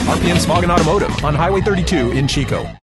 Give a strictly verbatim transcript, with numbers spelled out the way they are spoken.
R P M Smog and Automotive on Highway thirty-two in Chico.